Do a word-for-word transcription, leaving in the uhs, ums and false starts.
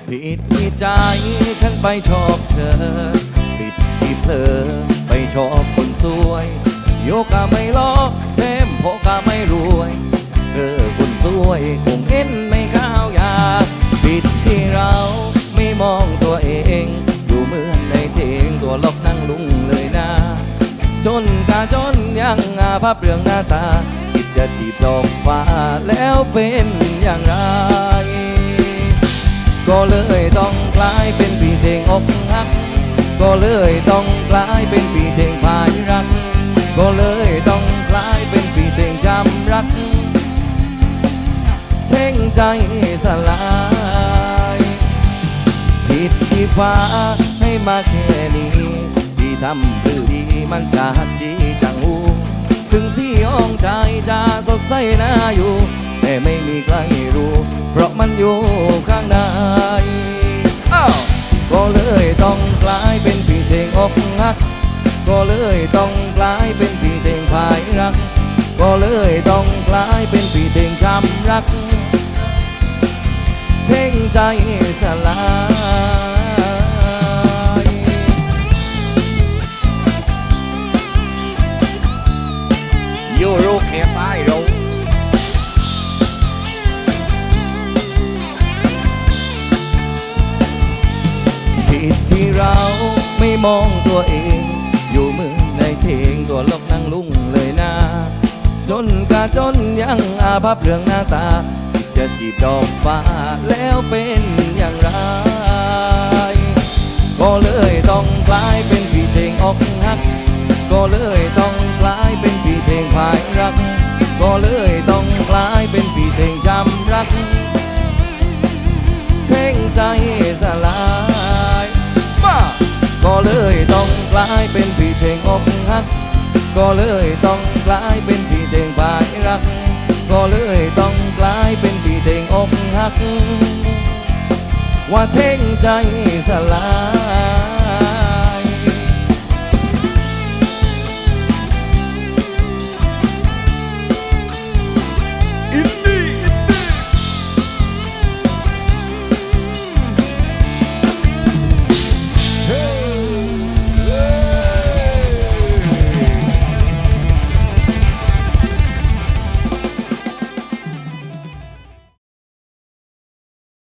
ผิดที่ใจฉันไปชอบเธอผิดที่เพลอไปชอบคนสวยโยกก็ไม่ล้อเทมโพก็ไม่รวยเธอคนสวยคงเอ็นไม่ก้าวยาผิดที่เราไม่มองตัวเองอยู่เหมือนในเทงตัวล็อกนั่งลุงเลยนะจนกาจนยังอาภัพเรื่องหน้าตาคิดจะจีบดอกฟ้าแล้วเป็นอย่างไรก็เลยต้องกลายเป็นปีเพลงอกหักก็เลยต้องกลายเป็นปีเพลงพายรักก็เลยต้องกลายเป็นปีเพลงจำรักเท่งใจสลายผิดที่ฟ้าให้มาแค่นี้ที่ทำหรือดีมันชาดจีจังหูถึงสีห้องใจจะสดใสน่าอยู่แต่ไม่มีใครรู้เพราะมันอยู่ข้างในก็เลยต้องกลายเป็นปีเพลงอกหักก็เลยต้องกลายเป็นปีเพลงพายรักก็เลยต้องกลายเป็นปีเพลงจำรักเท่งใจสลายยูโรแค่ตายเราผิดที่เราไม่มองตัวเองอยู่มือในเทงตัวลกนั่งลุงเลยนะจนกาจนยังอาภัพเรื่องหน้าตาจะจีบดอกฟ้าแล้วเป็นอย่างไรก็เลยต้องกลายเป็นปีเพลงอกหักก็เลยต้องกลายเป็นปีเพลงพายรักก็เลยต้องกลายเป็นปีเพลงจำรักเท่งใจสลายก็เลยต้องกลายเป็นปีเพลงอกหักก็เลยต้องกลายเป็นปีเพลงพายรักก็เลยต้องกลายเป็นปีเพลงอกหักว่าเท่งใจสลาย